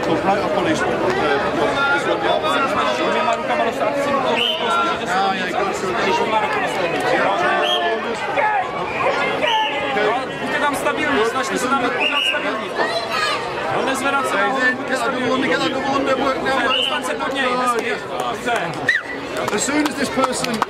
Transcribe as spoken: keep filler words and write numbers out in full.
to right up on his uh, this one, yeah. Dvěma rukama dostat si do toho, že se snažíte se Ah, yeah, go through this one. Buďte tam stabilní, snažte se tam být pořád stabilní. No nezvedat se nahoru, buďte stabilní. Dostat se pod něj, hezky. As soon as this person